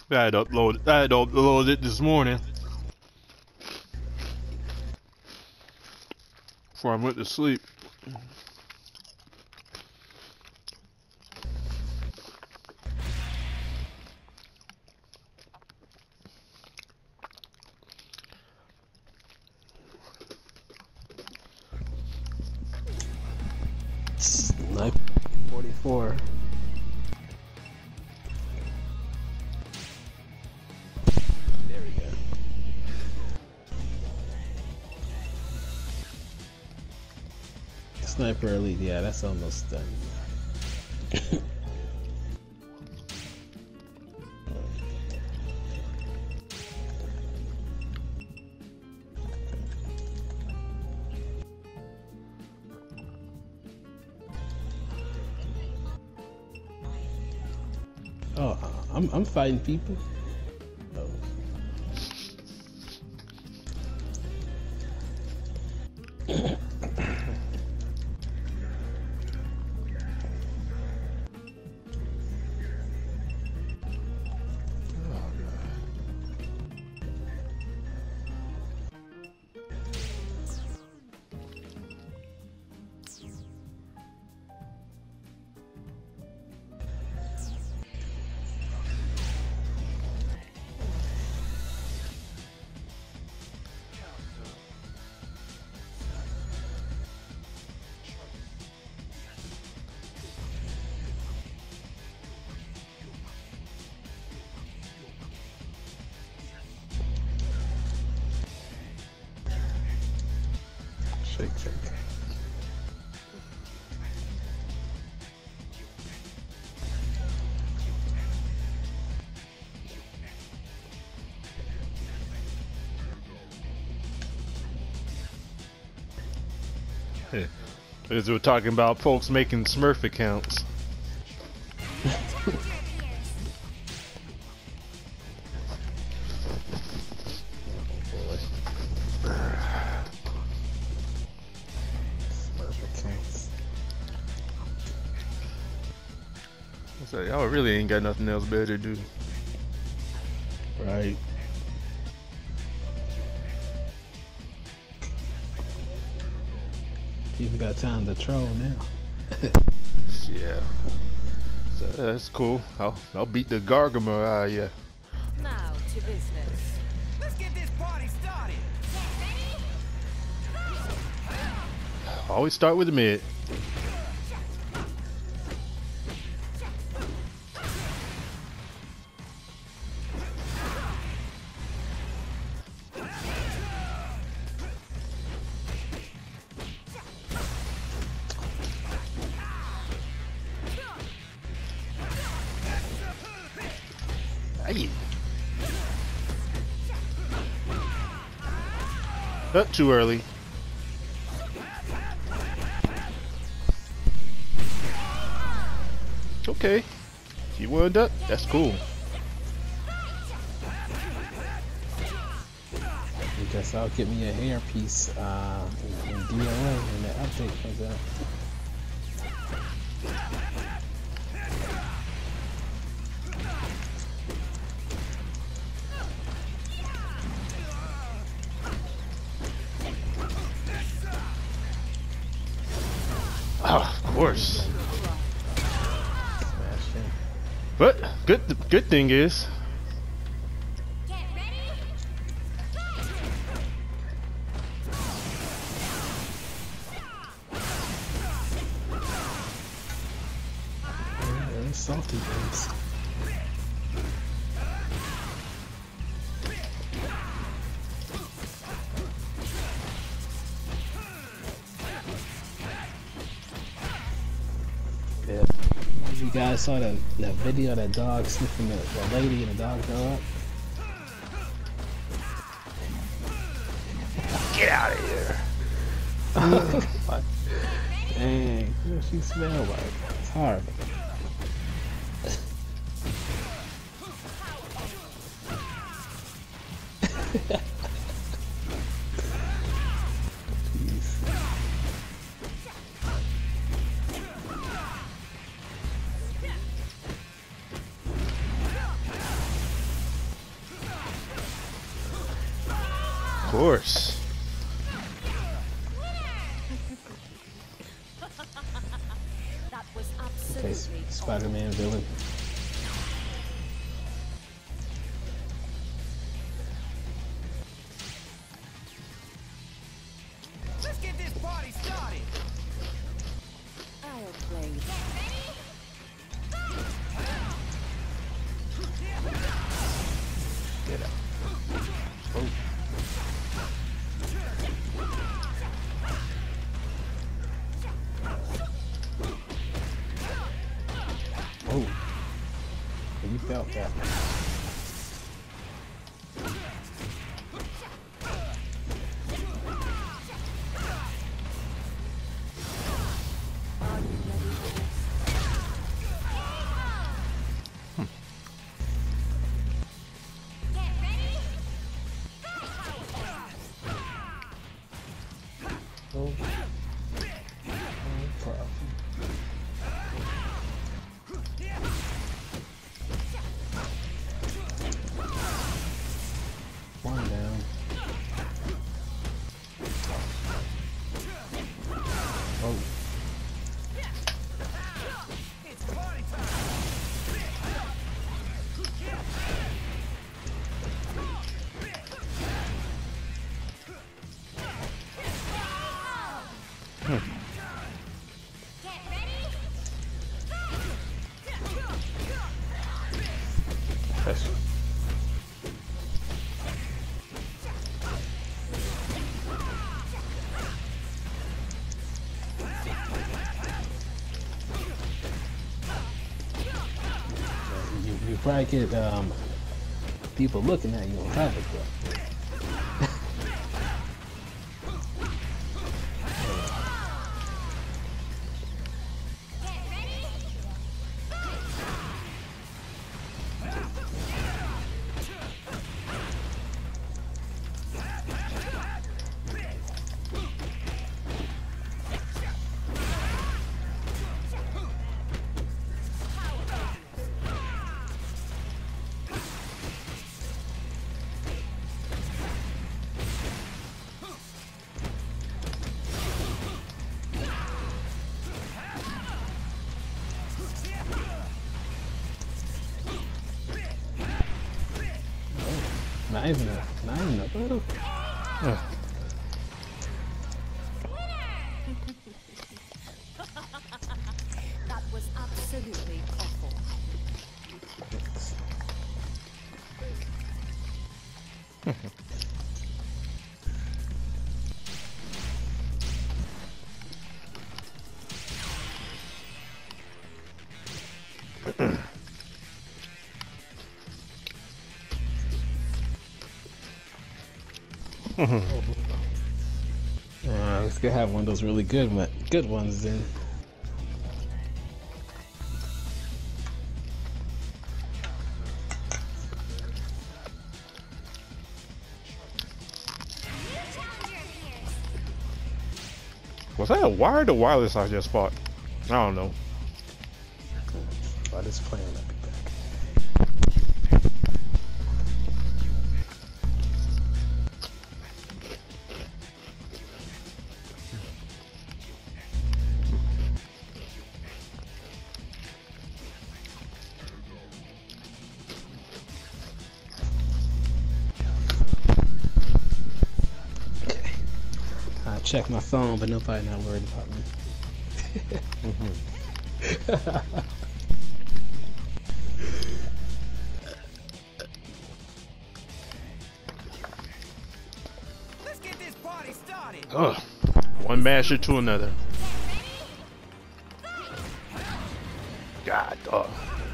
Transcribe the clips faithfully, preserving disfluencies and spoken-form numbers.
I had uploaded. I had uploaded it this morning before I went to sleep. Snipe forty-four. There we go. Sniper Elite, yeah, that's almost done. Oh, I'm I'm fighting people. Oh. Shake, shake. As we're talking about folks making Smurf accounts. So y'all really ain't got nothing else better to do. Right. People got time to troll now. Yeah. So that's cool. I'll, I'll beat the Gargamel out of ya. Now to business. Let's get this party started. Always start with the mid. Aye. Up too early. Okay. You wound up? That's cool. I guess I'll get me a hairpiece uh, in, in D L A when that update comes out. Oh, of course. But good, the good thing is, Yeah, they're salty things. Yeah. You guys saw that, that video of that dog sniffing the, the lady and the dog go up? get out of here. Dang, what does she smell like? It's horrible. course. That was Okay, absolutely Spider-Man villain. Let's get this party started. I'll play. Get up. Oh. Oh. You felt that. Are you ready for this? Get ready. Oh. No problem. One down. Oh. It's party time. Get ready. That's you, you probably get um, people looking at you on traffic though. Get ready. Not even a, not even a little. Uh, That was absolutely awful. Uh, let's go have one of those really good one, good ones then. New challenger appears. was that a wired or wireless I just fought? I don't know. While this playing, I'll be back. Okay. I check my phone, but nobody not worried about me. Let's get this party started. Ugh. One masher to another. God, dog.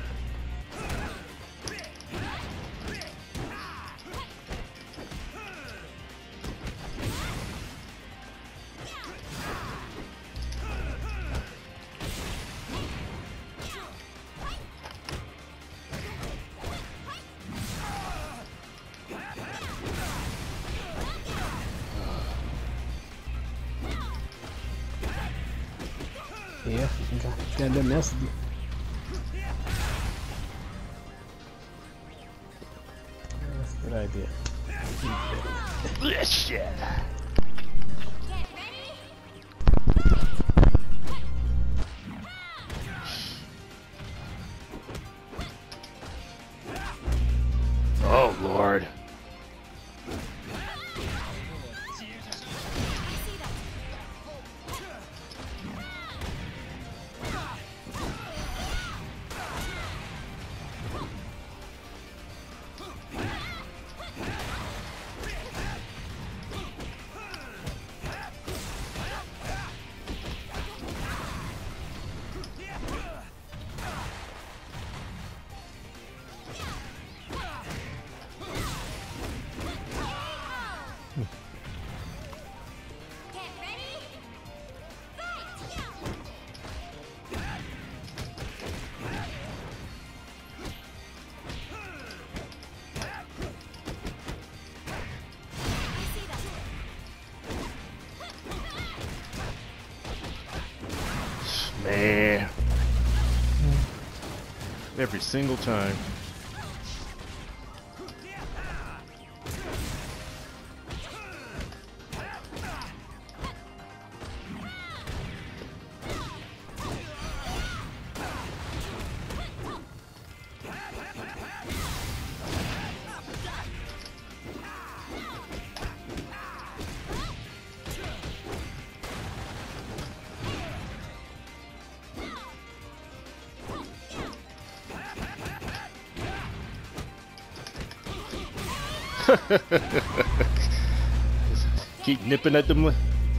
Yeah, got, got nothing else to do. That's a good idea. Yes, yeah. Get ready. Oh Lord. Get ready. Man. Every single time. Keep nipping at them. li-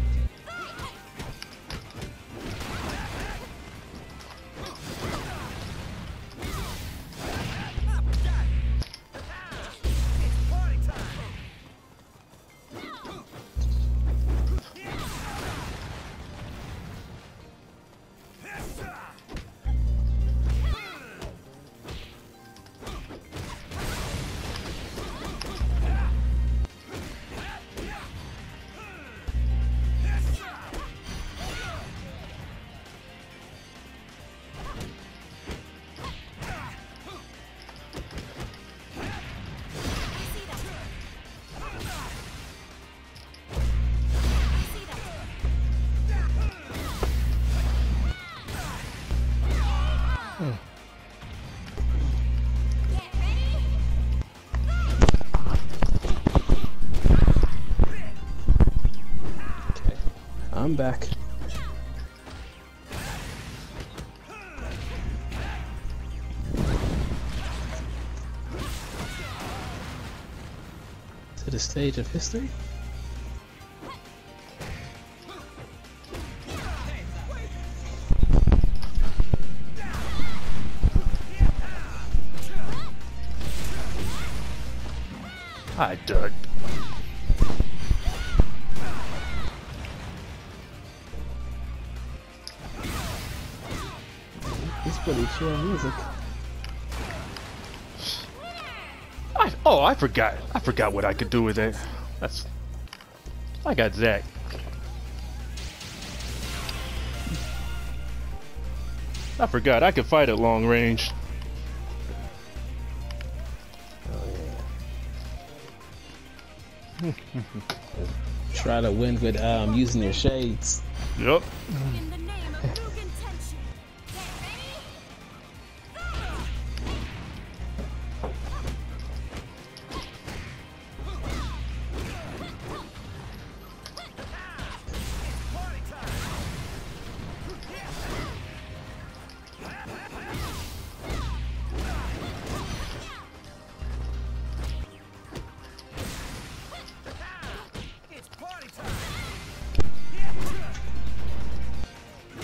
Get ready. Okay. I'm back. To the stage of history? I dug. It's pretty chill music. I, oh, I forgot. I forgot what I could do with that. That's. I got Zack. I forgot I could fight at long range. Try to win with um, using your shades. Yep. In the name of Mugen Tenshin. It's party time.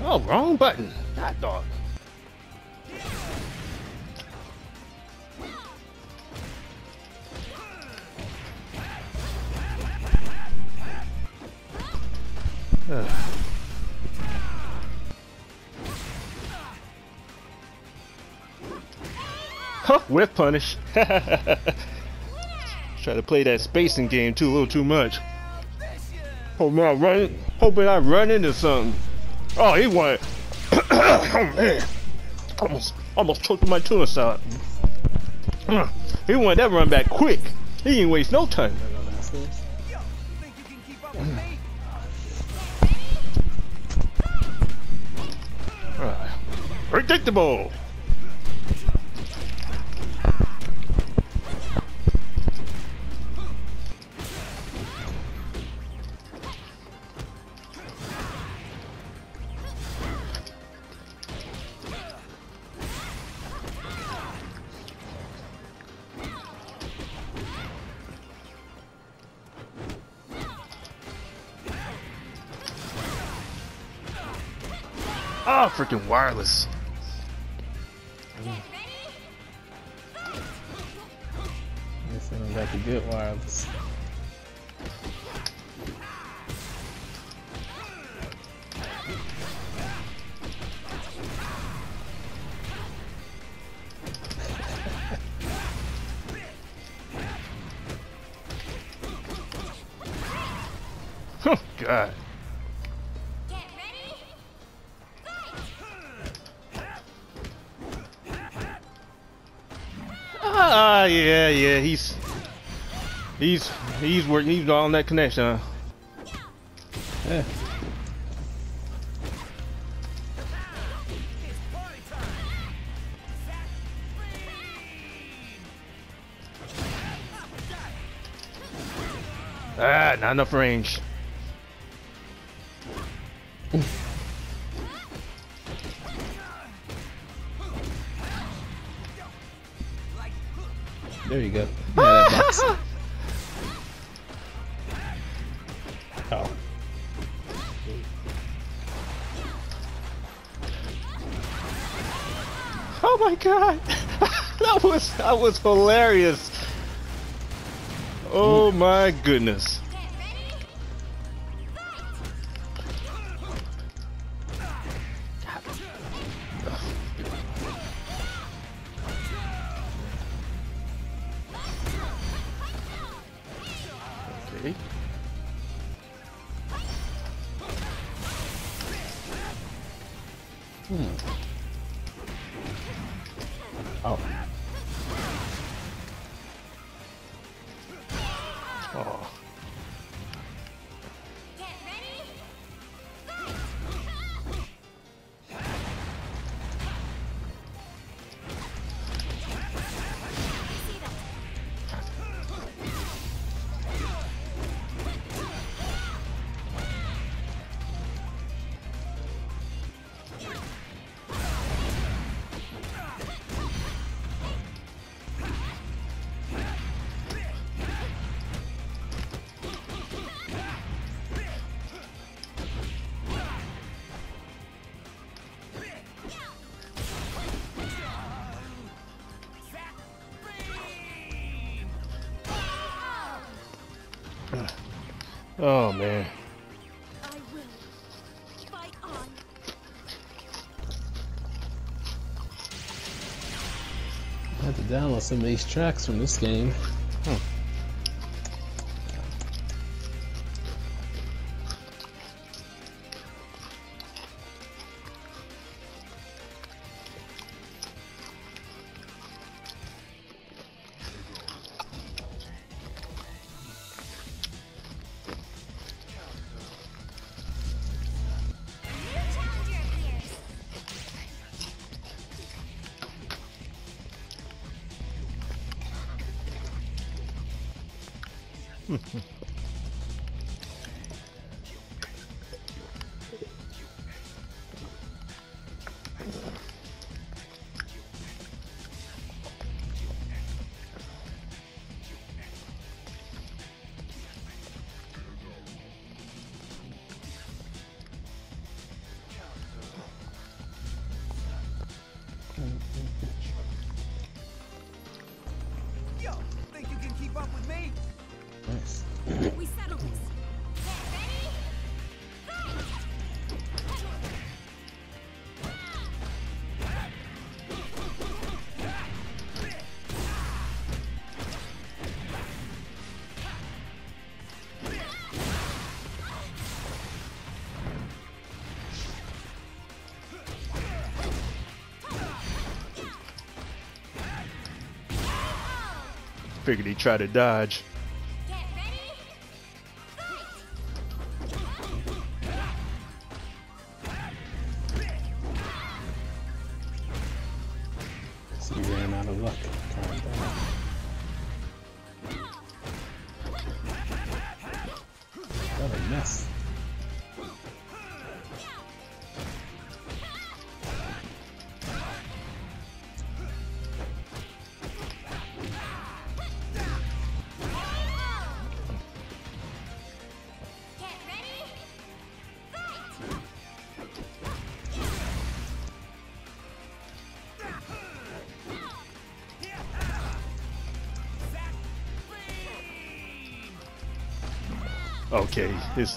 Oh, wrong button. Hot dog. Ugh. Huh, whip punish. Try to play that spacing game too a little too much. Hoping I run, hoping I run into something. Oh, he went. Oh man, almost, almost choked my tuna salad. Uh, he wanted that run back quick. He didn't waste no time. Uh, predictable. Oh, freaking wireless. This one got the good wireless. Oh, God. Ah, yeah, yeah, he's, he's, he's working, he's on that connection, huh? Yeah. Ah, not enough range. There you go. Yeah, that box. Oh. Oh my God, that was that was hilarious. Oh my goodness. Okay. Hmm. Oh. Oh. Oh man. I will fight on. I have to download some of these tracks from this game. Hmm. Figured he'd try to dodge. Get ready. So you ran out of luck. Calm down. What a mess. Get ready. Okay, his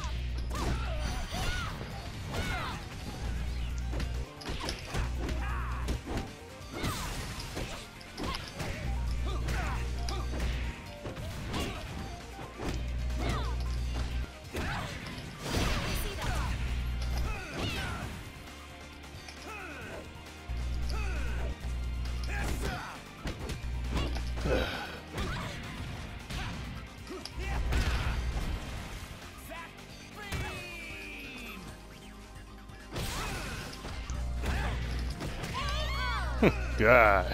God.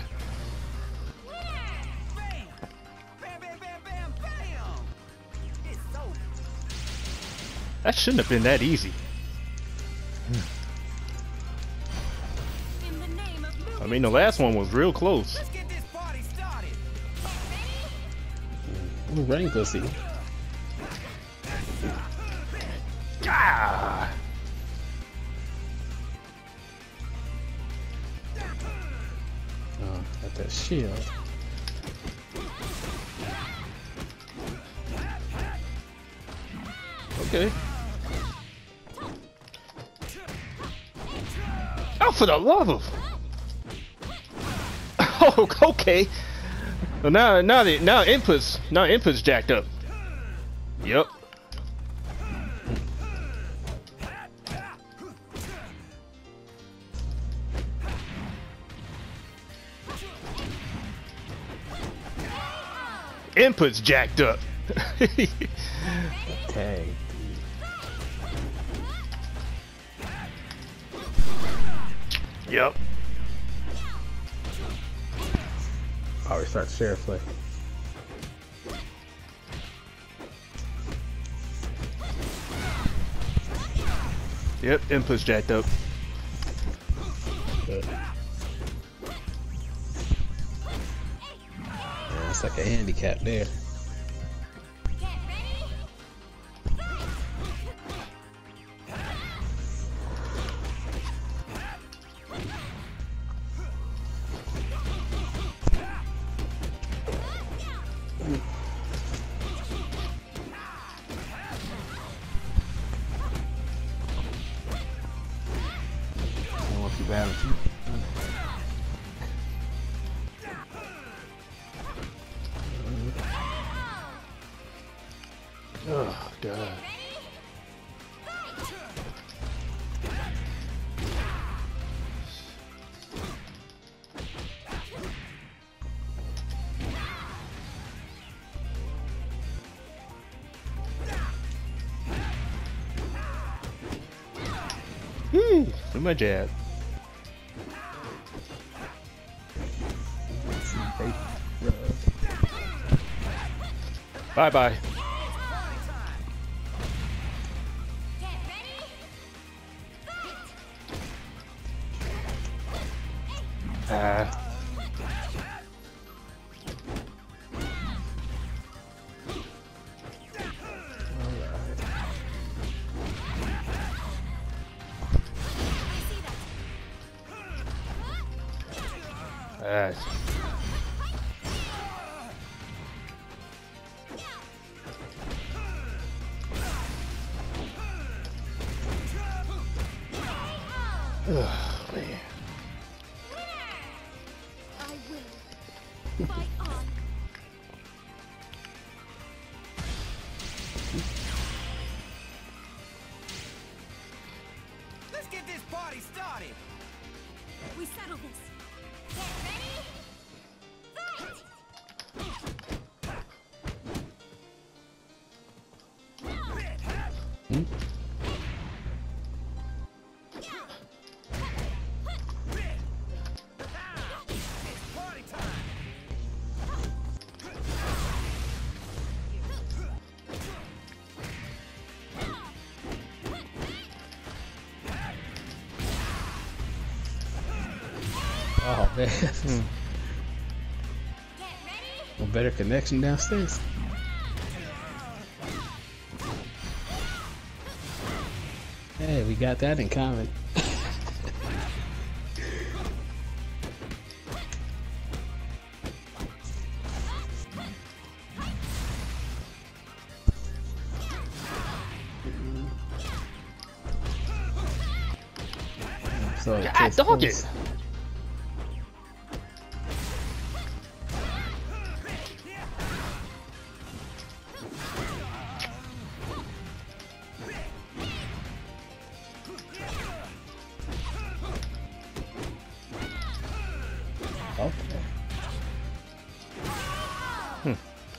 That shouldn't have been that easy. In the name of I mean, the last one was real close. Let's get this party started. Ooh, rain pussy. Ah! Oh, got that shield. Okay. Oh, for the love of! Oh, okay. Well, now, now the now inputs now inputs jacked up. Yep. Inputs jacked up. Tag. Yep. Oh, we start sheriff play. Yep, inputs jacked up. Good. Yeah, it's like a handicap there. Get ready. I don't want you bad. Oh God. Hmm. With my jab. Bye bye. Get ready. Ah. Ah. Oh, man. I will. Fight on. Let's get this party started. We settle this. Get ready. Fight. Mm-hmm. Party time. Oh man. A better connection downstairs. Hey, we got that in common. So, God, dog it. Okay. Hmm.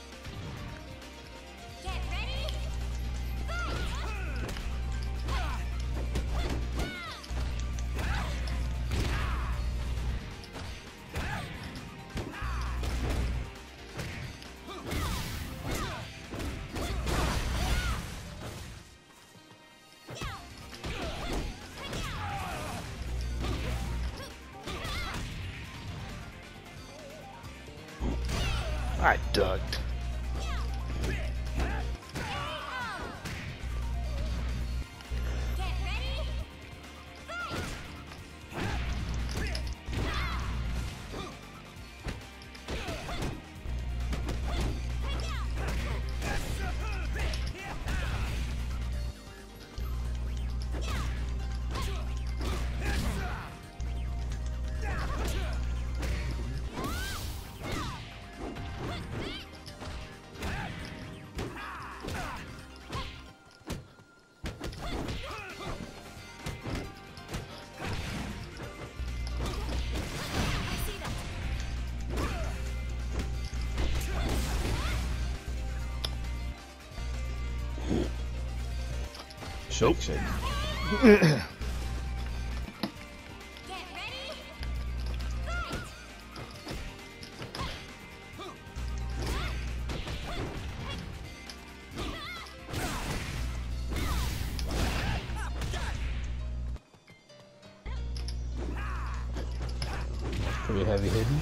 I ducked. Shake, shake. Pretty heavy hitting.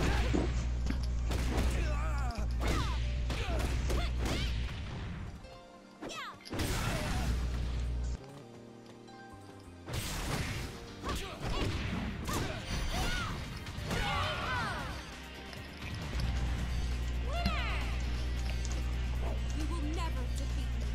You will never defeat me.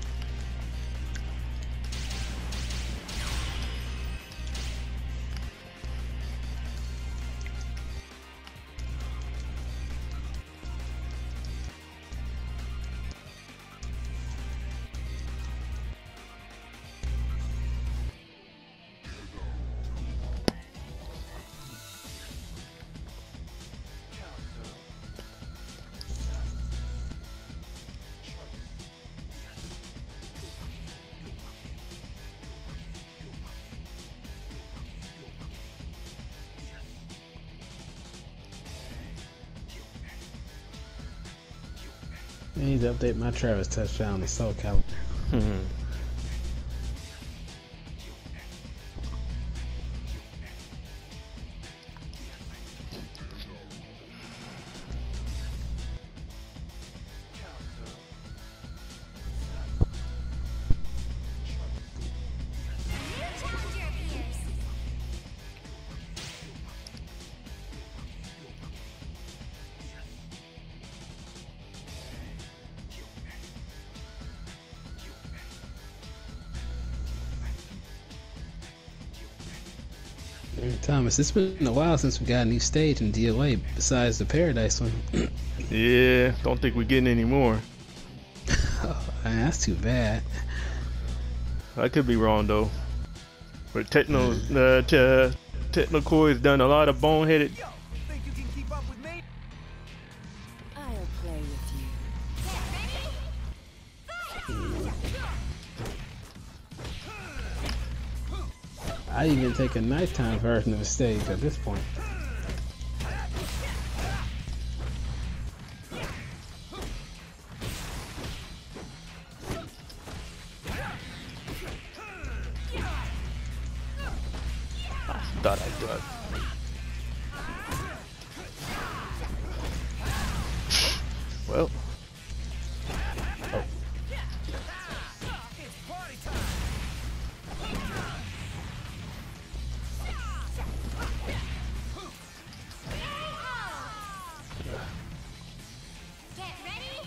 I need to update my Travis touchdown to Soul Calibur. Hmm. Thomas, it's been a while since we got a new stage in D O A besides the Paradise one. Yeah, don't think we're getting any more. Oh, man, that's too bad. I could be wrong though. But Techno, uh, t- Technocore has done a lot of boneheaded. Yo, think you can keep up with me? I'll play with you. I even take a nighttime version of the stage at this point. Thought I did. Well. Oh. It's party time. Get ready.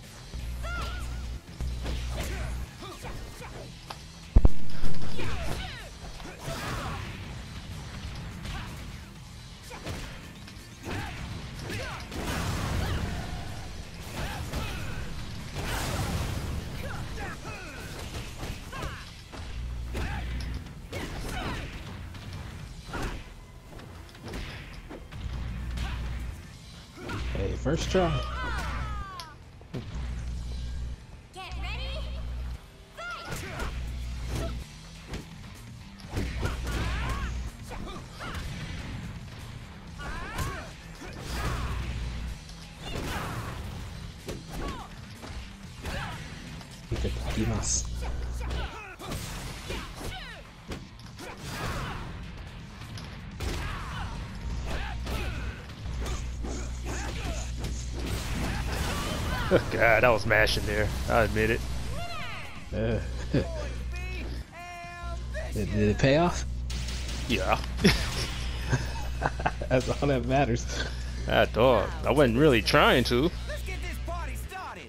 Hey, first try. Get ready. Itadakimasu. God, I was mashing there. I admit it. Uh, did, did it pay off? Yeah. That's all that matters. I thought I wasn't really trying to. Let's get this party started.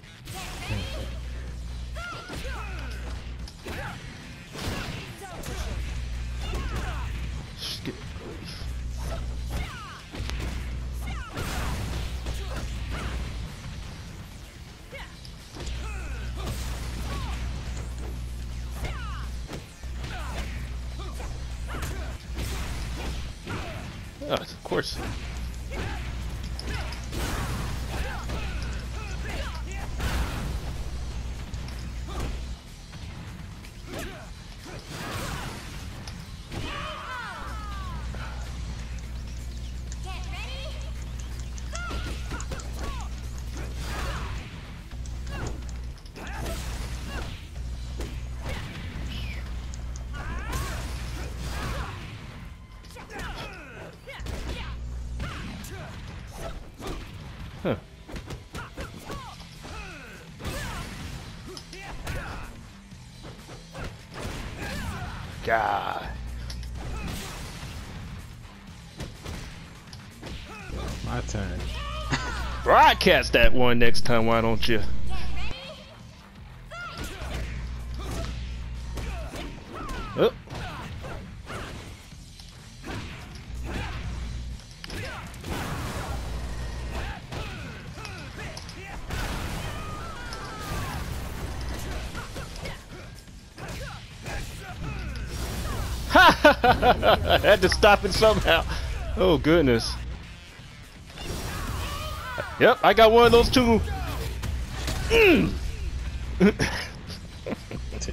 Skip. Oh, of course. Get ready. Huh. God. My turn. Broadcast that one next time, why don't you? Oh. I had to stop it somehow. Oh goodness. Yep, I got one of those too. Mm. Boys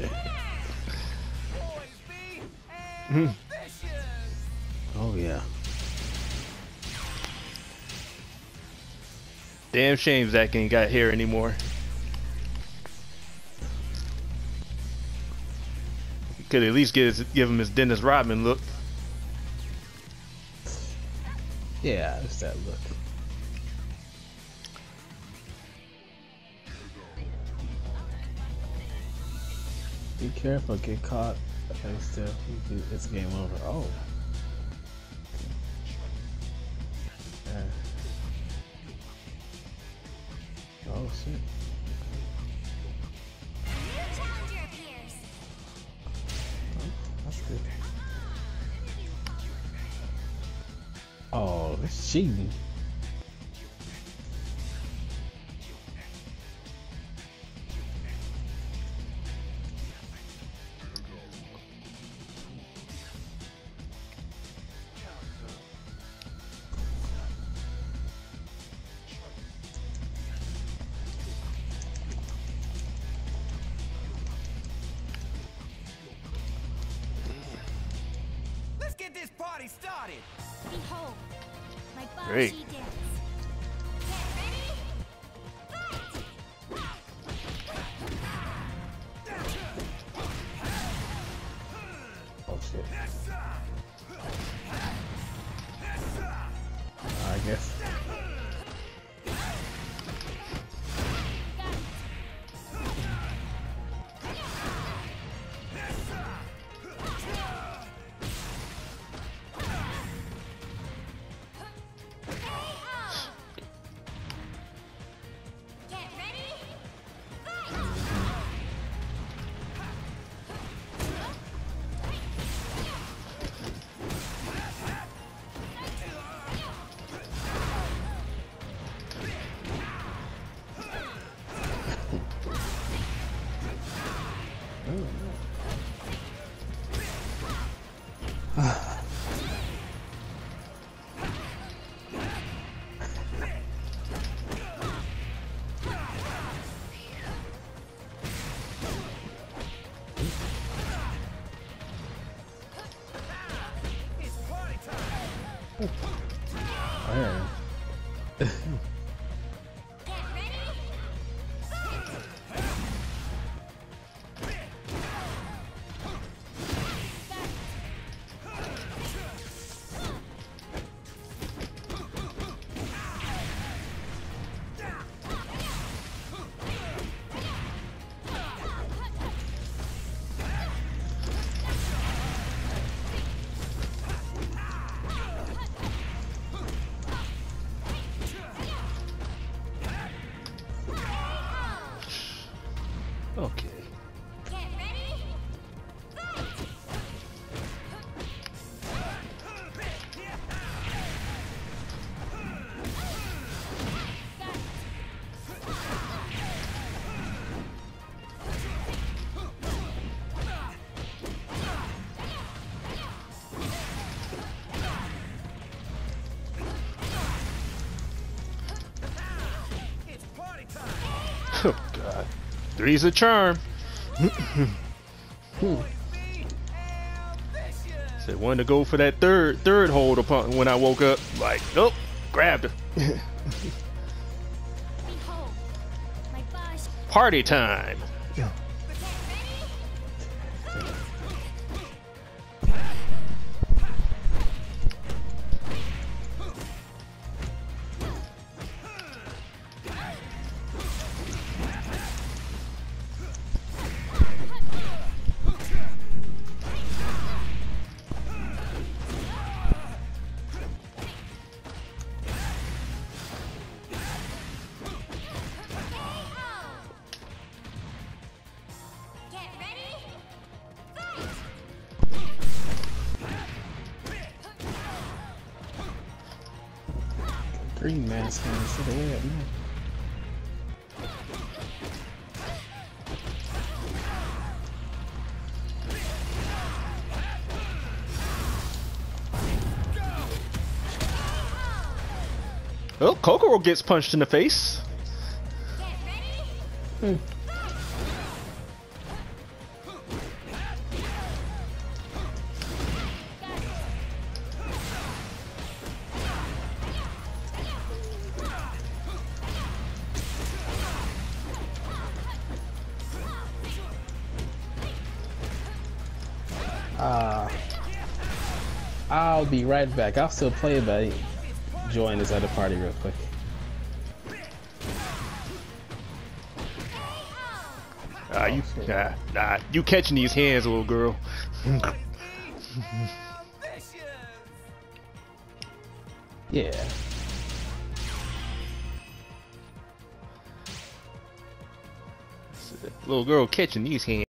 be ambitious. Oh yeah. Damn shame Zach ain't got hair anymore. Could at least get his, give him his Dennis Rodman look. Yeah, it's that look. Be careful, get caught. Okay, still, you can- it's game over. Oh. Yeah. Oh shit. New challenger appears. That's good. Oh, it's cheating. party started. Behold, my Great. Bashi dance. Get ready. Oh shit. I guess. Get ready. It's party time. Iron. Get ready. Okay. Get ready. It's party time. Oh God. Three's a charm. Said wanted to go for that third third hold upon when I woke up. Like, nope, grabbed her. Behold, my Bashi. Party time. Get ready. Get ready. Green mask on instead of red, man. Oh, Kokoro gets punched in the face. Get ready. Ah. I'll be right back. I'll still play, but join this other party real quick. Ah, you, nah, nah, you catching these hands, little girl. Yeah. Little girl catching these hands.